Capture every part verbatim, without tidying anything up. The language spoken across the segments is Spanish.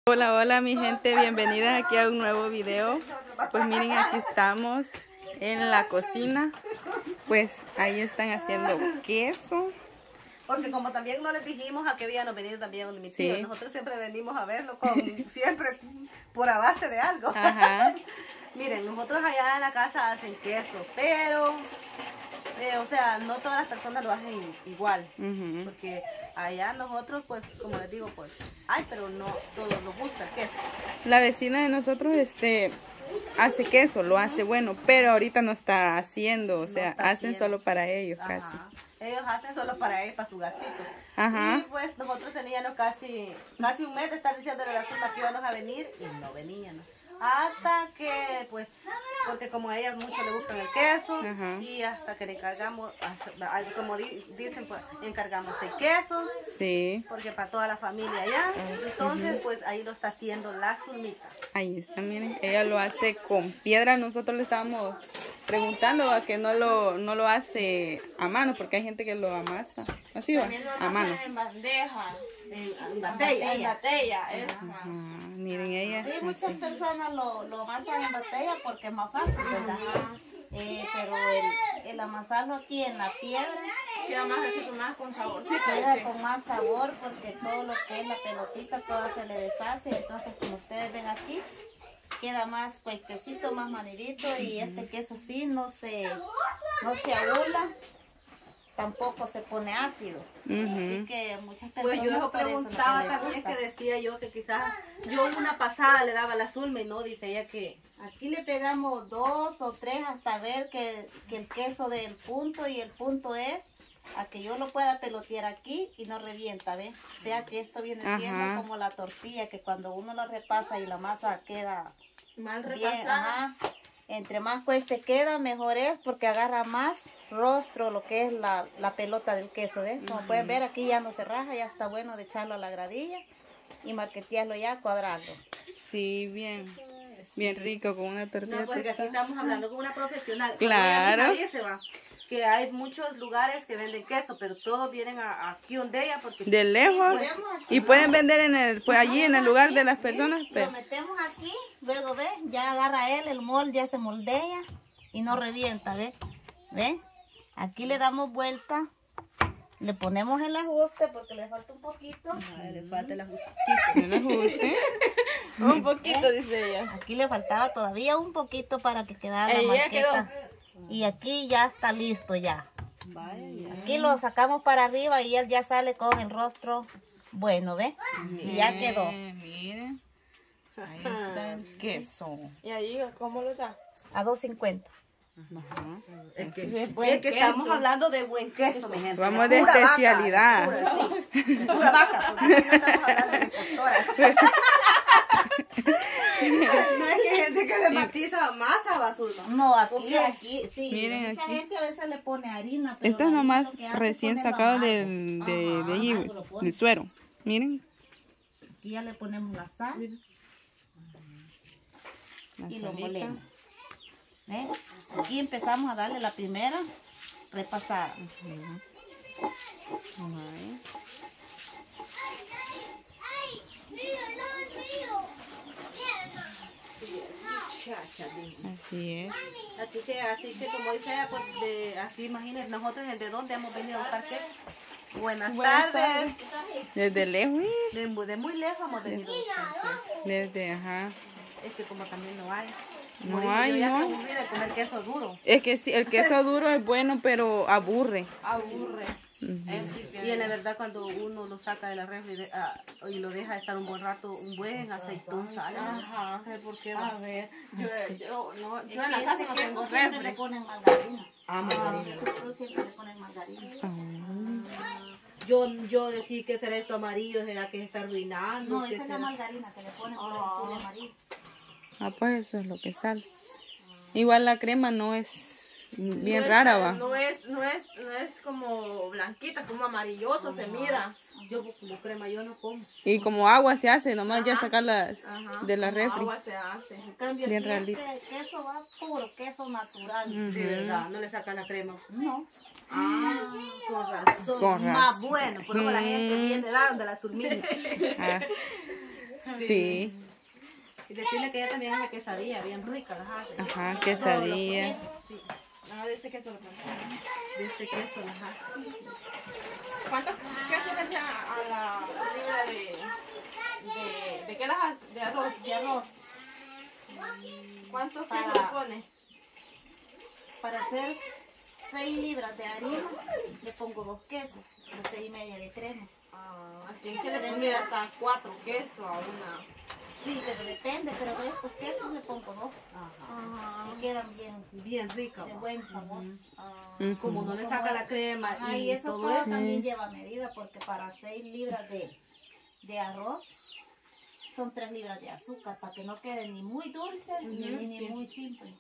Hola, hola mi gente, bienvenidas aquí a un nuevo video. Pues miren, aquí estamos en la cocina. Pues ahí están haciendo queso. Porque como también no les dijimos a qué habían venido también mis tíos, Sí. nosotros siempre venimos a verlo con siempre por a base de algo. Ajá. Miren, nosotros allá en la casa hacen queso, pero eh, o sea, no todas las personas lo hacen igual. Uh-huh. Porque allá nosotros, pues, como les digo, pues, ay, pero no todos nos gusta el queso. La vecina de nosotros, este, hace queso, lo hace bueno, pero ahorita no está haciendo, o sea, No está hacen haciendo. solo para ellos. Ajá. Casi. Ellos hacen solo para él, para su gatito. Ajá. Y pues nosotros teníamos casi, casi un mes de estar diciéndole a la Zulma que íbamos a venir y no venían. Hasta que, pues, porque como a ellas mucho le gustan el queso, Ajá. y hasta que le encargamos, como di, dicen, pues, encargamos el queso, Sí. porque para toda la familia allá, entonces, pues, ahí lo está haciendo la Zulmita. Ahí está, miren, ella lo hace con piedra. Nosotros le estábamos preguntando a que no lo, no lo hace a mano, porque hay gente que lo amasa, así va, También lo a amasan mano. en bandeja, En, en batalla, en ella. botella. esa. Ajá, miren ella. Sí, muchas así. personas lo, lo amasan en botella porque es más fácil, ¿verdad? Eh, pero el, el amasarlo aquí en la piedra Queda más rico, más con saborcito. queda con más sabor porque todo lo que es la pelotita toda se le deshace. Entonces, como ustedes ven aquí, queda más puestecito, más manidito y este queso sí no se, no se abula, tampoco se pone ácido. Ujú. Así que muchas personas Pues yo eso por eso es lo preguntaba que les también, gusta. que decía yo que quizás yo una pasada le daba la Zulma y no, dice ella que Aquí le pegamos dos o tres hasta ver que, que el queso del punto, y el punto es a que yo lo pueda pelotear aquí y no revienta, ¿ves? O sea que esto viene siendo Ajá. como la tortilla, que cuando uno lo repasa y la masa queda Mal bien, repasada. ajá. Entre más cueste queda, mejor es porque agarra más rostro lo que es la, la pelota del queso, ¿ves? Como pueden ver, aquí ya no se raja, ya está bueno de echarlo a la gradilla y marquetearlo ya, cuadrarlo. Sí, bien, bien rico con una tortilla no, porque aquí tostada. estamos hablando con una profesional. Claro. Como ella misma dice, va, que hay muchos lugares que venden queso, pero todos vienen a, aquí donde ella porque De lejos, y pueden vender en el, pues allí en el lugar de las personas, Lo pero metemos aquí, luego ve, ya agarra él, el molde ya se moldea y no revienta, ve, ve, aquí le damos vuelta, le ponemos el ajuste porque le falta un poquito, Ay, le falta el ajustito. no le ajuste. Un poquito, dice ella. aquí le faltaba todavía un poquito para que quedara la Ahí ya marqueta, y aquí ya está listo ya, Vaya, ya. aquí lo sacamos para arriba y él ya sale con el rostro bueno, ve, y ya quedó, Bien, miren, ahí está el queso. Y ahí, ¿cómo lo da? a dos cincuenta. Ajá. Es que, Sí, es es buen que queso. estamos hablando de buen queso, mi gente. Vamos de Pura vaca, especialidad. pura, sí, de pura vaca, porque aquí no estamos hablando de impostoras. No es que hay gente que le matiza masa basura. No, aquí, Ok. aquí, sí. Miren Mucha aquí. gente a veces le pone harina. Pero Esto es la harina nomás lo que hace es recién ponerlo sacado amargo. del, de, de allí, Ajá, amargo lo pone. del suero. Miren, Aquí ya le ponemos la sal la y lo salita. molemos. ¿Ven? Aquí empezamos a darle la primera repasada. Ajá. Chacha, dime. Así es. Así que, así que como dice ella, pues de, así imagínense, nosotros de dónde hemos venido a buscar queso. Buenas, Buenas tardes. Desde lejos, De, mu- de muy lejos hemos venido a buscar queso. desde, ajá. Es que como también no hay. No Como digo, hay, yo ya ¿no? me aburrí de comer queso duro. Es que sí, el queso duro es bueno, pero aburre. Aburre. Ujú. Él sí tiene- Y en la verdad cuando uno lo saca de la refri de- ah, y lo deja estar un buen rato, un buen aceitón sale. Ajá. No sé por qué. A va. ver, yo, yo, no, yo Es en la que casa ese no queso tengo siempre le refri. ponen margarina. Ah, margarina. Nosotros siempre le ponen margarina. Yo, yo decía que será esto amarillo, será que se está arruinando. No, ¿qué esa es la será? margarina que le ponen por el puro amarillo. Ah, pues eso es lo que sale. Igual la crema no es bien No es- rara, va. No es, no es, no es como blanquita, como amarilloso se mira. Yo como crema yo no como. Y como agua se hace, nomás ya Ajá. sacarla Ajá. de la como refri. agua se hace. En cambio, Bien aquí realito. este queso va puro, queso natural. Ujú. De verdad, no le sacan la crema. No. Ah, con razón. Con Más razón. bueno, por eso la gente Mm. viene de la, de la Zulmina. Ah, Sí. Y decirle que ella también hace quesadilla, bien rica las hace. Ajá, quesadilla. Sí, Ah, de ese queso lo compré. de este queso las hace. ¿Cuántos quesos le echan a la libra de, de... ¿De qué las hace? De arroz. De arroz. ¿Cuántos Para- quesos le pone? Para hacer seis libras de harina, le pongo dos quesos, de seis y media de crema. Ah, aquí es que le pone hasta cuatro quesos a una. Sí, pero depende, pero de estos quesos le pongo dos. Ajá. Y quedan bien, Bien rica. de va. buen sabor. Ujú. Como no le Como saca es- la crema Ajá, y, y eso todo todo eso. también lleva medida, porque para seis libras de, de arroz son tres libras de azúcar, para que no quede ni muy dulce ni, Ujú, ni sí. muy simple.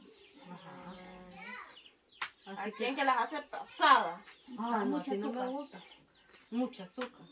Así Aquí que, es que las hace pasadas. ah, no, mucho así no me azúcar. gusta. Mucho azúcar.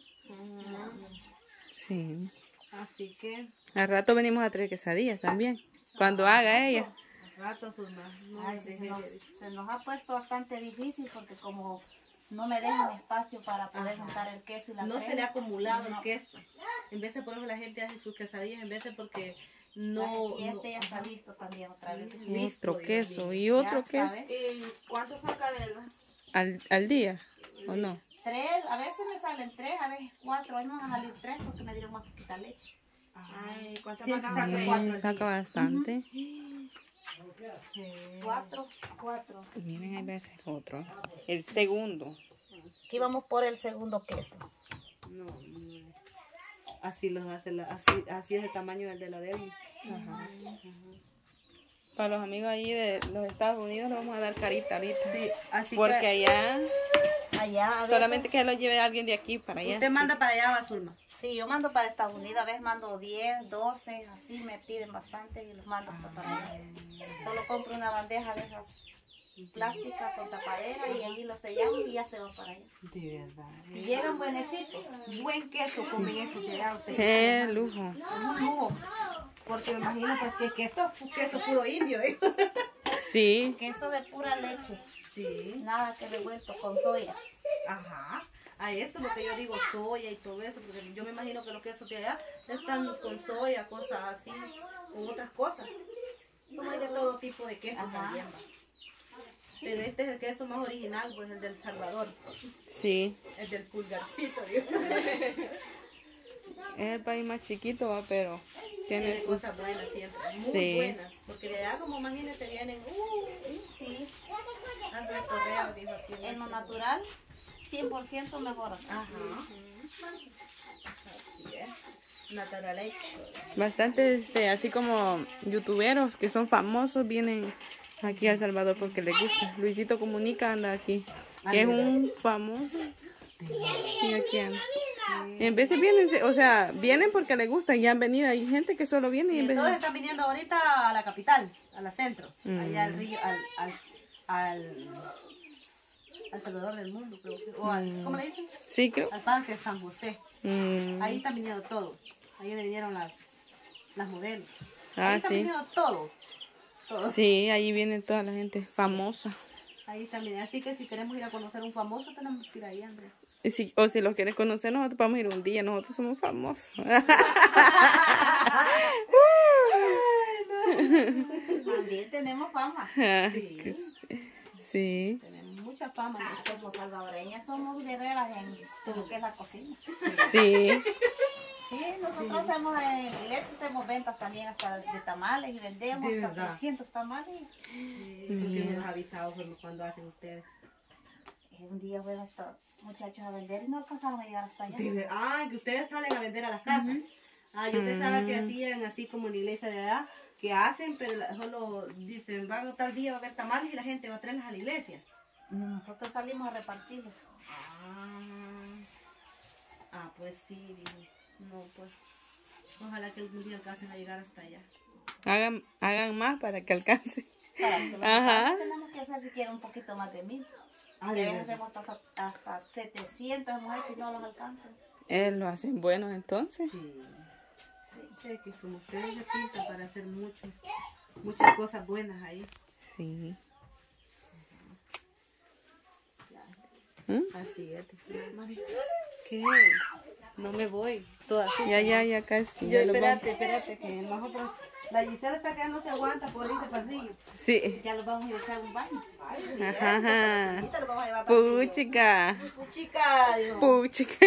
Sí. Así que, Al rato venimos a traer quesadillas también. Cuando haga ella. al rato sus más. No Ay, me sí, se, deje nos, de- se nos ha puesto bastante difícil porque como no me dejan espacio para poder Ajá. juntar el queso y la No crema. se le ha acumulado No. el queso. En vez de por eso la gente hace sus quesadillas, en vez de porque no. Y este ya no- está listo también otra vez. Listo, Otro ya queso bien. y otro está, queso. ¿ves? ¿Y cuánto saca de la? ¿Al, al día? ¿O no? Tres, a veces me salen tres, a veces cuatro. Hoy me van a salir tres porque me dieron más poquita leche. Ay, ¿cuántas Siempre vacas saca hay? cuatro Mm, al saca día. bastante. Cuatro, cuatro. Miren, ahí va a ser otro. El segundo. Aquí vamos por el segundo queso. No, no. Así los hace, la- así, así es el tamaño del de la Delmi. Ajá. Para los amigos ahí de los Estados Unidos le vamos a dar carita ahorita. Sí, así Porque que allá, Allá a veces, solamente que lo lleve alguien de aquí para allá. usted manda para allá, Basulma. sí, yo mando para Estados Unidos, a veces mando diez, doce, así me piden bastante y los mando hasta para allá. Solo compro una bandeja de esas plásticas con tapadera y ahí los sellamos y ya se va para allá. De verdad. Y llegan buenecitos. Buen queso comen esos de allá ustedes. Qué lujo. Un lujo. Porque me imagino pues que, que esto es queso puro indio, ¿eh? Sí. Queso de pura leche, Sí. nada que revuelto con soya. Ajá. A eso es lo que yo digo, soya y todo eso, porque yo me imagino que los quesos de allá están con soya, cosas así, con otras cosas. Como hay de todo tipo de queso Ajá. también. va. Pero este es el queso más original, pues el del Salvador, Sí. el del pulgarcito, digo. Es el país más chiquito, va, pero tiene Tiene sus... cosas buenas siempre, muy Sí. buenas. Porque de allá, como imagínate, vienen, uh, Sí, han recorrido, dijo aquí. en lo natural, cien por ciento mejor. Ajá. Así es. Naturaleza. Bastante, este, así como youtuberos que son famosos vienen aquí a El Salvador porque les gusta. Luisito Comunica anda aquí, que es un famoso. Y aquí anda. Y en veces vienen, o sea, vienen porque les gusta y han venido. Hay gente que solo viene y Y en todos veces... están viniendo ahorita a la capital, a la centro, Mm. allá al río, al, al, al, al Salvador del Mundo, creo que, o al, ¿cómo le dicen? Sí, creo. Al Parque San José. Mm. Ahí están viniendo todos. Ahí vinieron las, las modelos. Ahí Ah, están sí. viniendo todos. Todos. Sí, ahí viene toda la gente famosa. Ahí están viniendo. Así que si queremos ir a conocer a un famoso, tenemos que ir ahí, Andrea. Y si, o si los quieres conocer, nosotros vamos a ir un día. Nosotros somos famosos. También tenemos fama. Sí, Sí. tenemos mucha fama. ¿no? Como salvadoreñas somos guerreras en todo lo que es la cocina. Sí. Sí, nosotros hacemos en la iglesia, hacemos ventas también hasta de tamales y vendemos De hasta verdad. seiscientos tamales. Sí, porque no nos ha avisado por cuando hacen ustedes. Eh, Un día fueron estos muchachos a vender y no alcanzaron a llegar hasta allá. De ver- Ah, que ustedes salen a vender a las casas. Ah, yo pensaba que hacían así como en la iglesia de allá, que hacen, pero la- solo dicen, van a tal día, va a haber tamales y la gente va a traerlas a la iglesia. Nosotros salimos a repartirlos. Ah, ah pues sí, digo. No, pues. Ojalá que algún día alcancen a llegar hasta allá. Hagan, hagan más para que alcance. Para que los Ajá. alcance, tenemos que hacer siquiera un poquito más de mil. Ah, A de veces verdad. hacemos hasta, hasta setecientos hemos hecho y no los alcanzan. Eh, lo hacen buenos entonces. Sí. Sí, es que como ustedes le pintan para hacer muchos, muchas cosas buenas ahí. Sí. ¿Mm? Así es. ¿Qué? No me voy. Todas así. Ya, ya, ya casi. Yo, ya lo vamos- espérate, espérate, que nosotros... La Gisela está que no se aguanta por irse para el río. Sí. Ya los vamos a ir a echar un baño. Ay, Ajá, ajá. ahorita lo vamos a llevar para el río. Puchica. Puchica, digo. Puchica.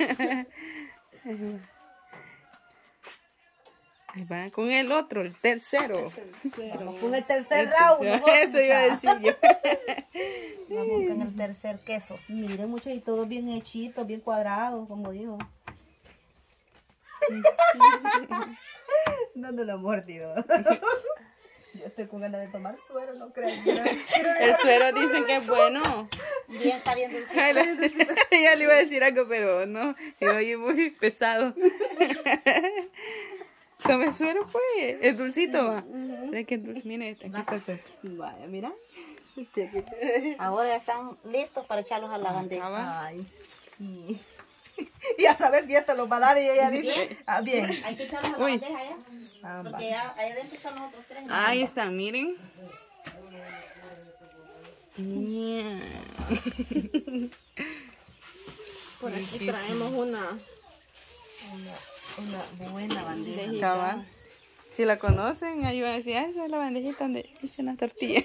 Ahí va, con el otro, el tercero. Vamos con el tercer El round. tercero. nosotros, Eso iba a muchachos. decir yo. Vamos con el tercer queso. Miren, mucho y todo bien hechito, bien cuadrado, como dijo. Dando la mordió. Yo estoy con ganas de tomar suero, no creo. El suero dicen que es bueno. Bien, está bien dulce. Ay, la- Ya le iba a decir algo, pero no. Y oye, muy pesado. Tome suero, pues. Es dulcito, va. Es que es dulce. Miren, aquí está el suero. Vaya, mira. Sí, aquí- Ahora ya están listos para echarlos a la Ah, bandeja. va. Ay, sí. Y a saber si esto los va a dar y ella dice, ah, bien. Hay que echarlos a la Uy. bandeja ya. Ah, va. Porque ya, ahí adentro están los otros tres. Ahí están, miren. Yeah. Por aquí traemos una. Una buena bandeja. Cabal. Si la conocen, ahí van a decir, ah, esa es la bandejita donde echan las tortillas.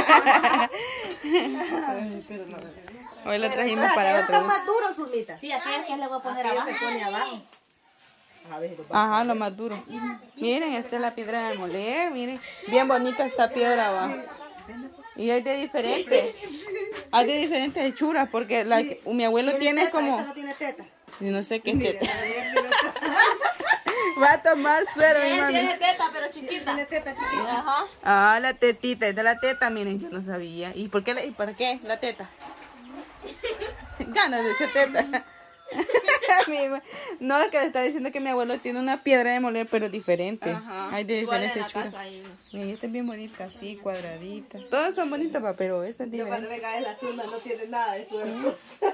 Hoy la trajimos Pero para aquello otro está uso. más duro, Zulmita. Sí, aquí es que le voy a poner Aquello abajo. se pone abajo. A ver, lo va- Ajá, lo más duro. Miren, esta es la piedra de moler, miren. Bien bonita esta piedra, va. Y hay de diferentes. Hay de diferentes hechuras, porque la que- mi abuelo tiene teta, como... esta no tiene teta. Yo no sé qué es Mire, teta. a ver, mira, Va a tomar suero, mi mami. Tiene teta, pero chiquita. tiene teta chiquita. Ajá. Ah, la tetita, esta es la teta, miren, yo no sabía. ¿Y por qué, la- y para qué la teta? Ganas de ser teta. Mi ma- no, es que le está diciendo que mi abuelo tiene una piedra de moler, pero diferente. Ajá. Hay de Igual en diferentes la hechuras. casa hay uno. Miren, esta es bien bonita, así, cuadradita. Todas son bonitas, pa, pero esta es Yo cuando diferente. me cae la zurda no tiene nada de suerte.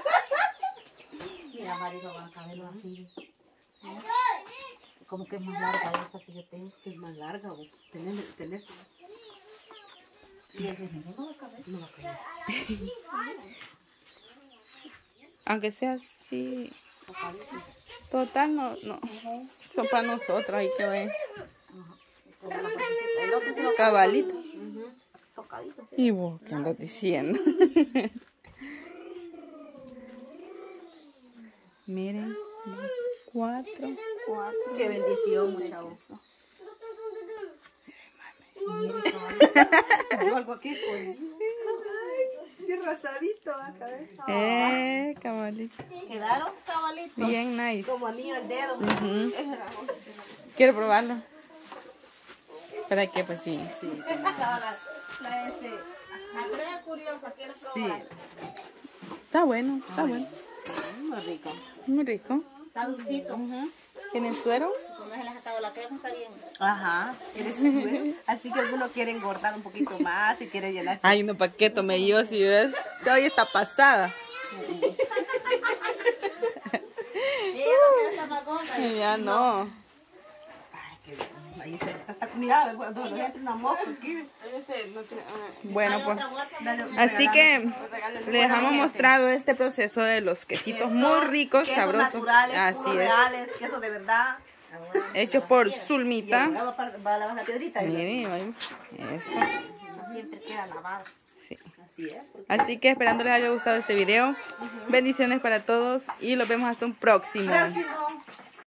Mira, marido, va a caberlo así. Como que es más larga esta que yo tengo. Que es más larga, vos. Tener, tener. Y el remedio no va a caber. No va a caber. Aunque sea así. Total, no, no. Son para nosotros, ahí que ven. El otro se lo Cabalito. socadito. ¿Y vos qué andas diciendo? Miren, cuatro. Qué bendición, muchachos. Yo algo aquí con. Qué rosadito va a caber. Eh, cabalito. Quedaron cabalitos. Bien nice. Como anillo al dedo. Ujú. Quiero probarlo. ¿Para qué? Pues sí. La, la este. Andrea curiosa, quiero probar. Está bueno, está bueno. Muy rico. Muy rico. Está dulcito. ¿Tiene suero? Como se le ha sacado la crema, está bien. Ajá. ¿Eres bueno? Así que alguno quiere engordar un poquito más y quiere llenar. Ay, no, ¿para qué tomé yo? Si ves, hoy está pasada. Ella no quiere estar más gorda. Ya no. Ay, qué bien. Ahí se está. Mira, cuando nos entra una mosca aquí. Este no tiene. ah, Bueno, pues. Otra bolsa. Dale, Así que regálale. le dejamos mostrado este proceso de los quesitos muy ricos, quesos sabrosos. naturales, Así puros es. reales, queso de verdad. Hecho por Y Zulmita. ahora va, para- va a lavar la piedrita. ¿verdad? Miren, ahí. Eso. Siempre queda lavada. Sí. Así es. Así que esperando les haya gustado este video. Bendiciones para todos y los vemos hasta un próximo. Próximo.